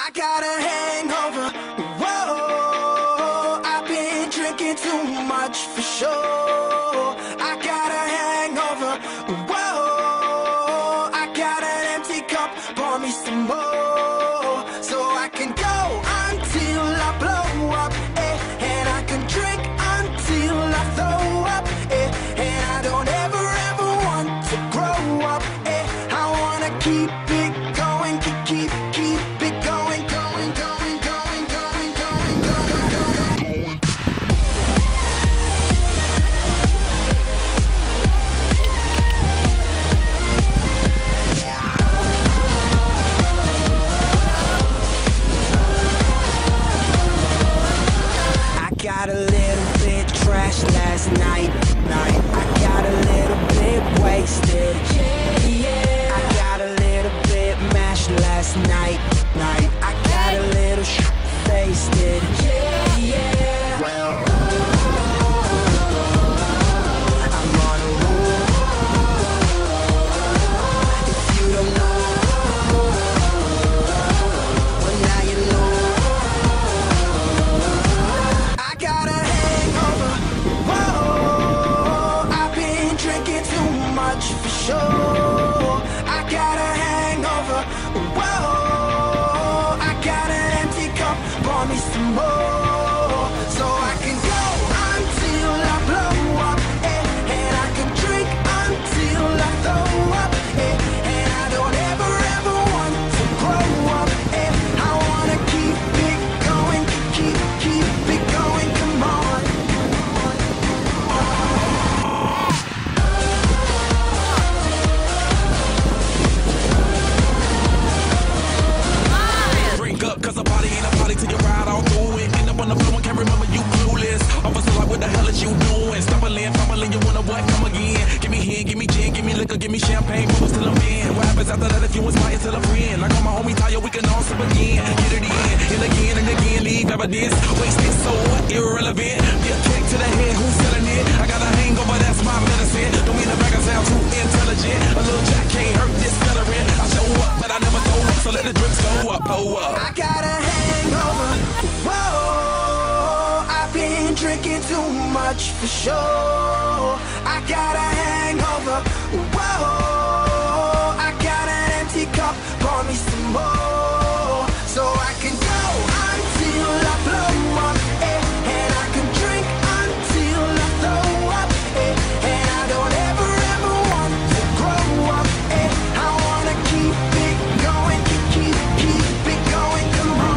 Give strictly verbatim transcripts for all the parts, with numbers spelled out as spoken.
I got a hangover, whoa, I've been drinking too much for sure. I got a hangover, whoa, I got an empty cup, pour me some more. So I can go until I blow up, eh, and I can drink until I throw up, eh, and I don't ever ever want to grow up, eh, I wanna keep it going, keep, keep, keep it going, going, going, going, going, going, going, going. I got a little bit trashed last night, night. I got a little bit wasted, yeah, yeah. I got a little bit mashed last night, night. I got a little sh**faced, yeah, yeah. Well, I'm on a roll. If you don't know, well now you know. I got a hangover, whoa, I've been drinking too much for sure. I got a hangover, whoa, I got an empty cup, pour me some more. So I can go until I blow up, eh, and I can drink until I throw up, eh, and I don't ever ever want to grow up, eh, I wanna keep it going, keep, keep it going, come on. Drink up, cause a party ain't a party till you ride all through it. End up on the floor and can't remember you clueless. Officer like, what the hell is you doing? Stumbling, fumbling, you wanna what? Come again. Give me hen, give me gin, give me liquor, give me champagne, bubbles till I'm in. What happens after that if you inspire till a friend? Like all my homies tired, we can all sip again. Get it in, and again and again, leave evidence. Wasted so irrelevant. Get kicked to the head, who's selling it? I got a hangover, that's my medicine. Don't mean the back I sound too intelligent. A little jack can't hurt this veteran. I show up, but I never throw up, so let the drinks go up, oh up. I got a hangover, whoa, I've been drinking too much for sure. I got a hangover, whoa, I got an empty cup, pour me some more. So I can go until I blow up, eh, and I can drink until I throw up, eh, and I don't ever ever want to grow up, eh, I wanna keep it going, keep, keep, keep it going, come on.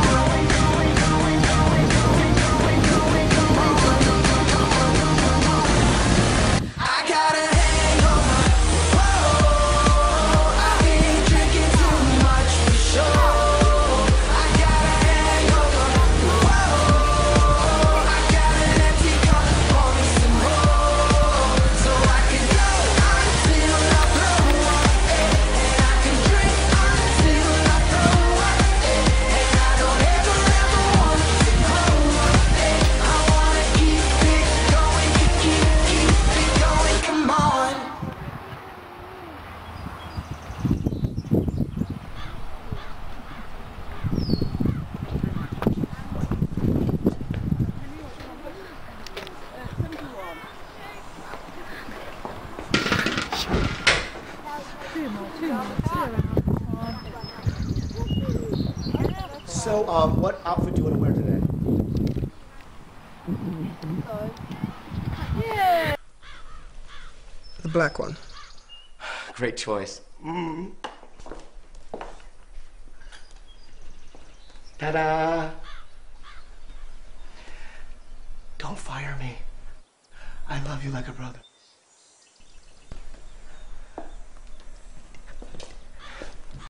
I got a hangover, whoa, I've been drinking too much for sure. I got a hangover, whoa, I got an empty cup, pour me some more. So I can go until I blow up, eh, and I can drink until I throw up, eh, and I don't ever ever want to grow up, eh, I wanna keep it going, keep, keep, keep it going, come on. So, um, what outfit do you want to wear today? The black one. Great choice. Mm. Ta-da! Don't fire me. I love you like a brother.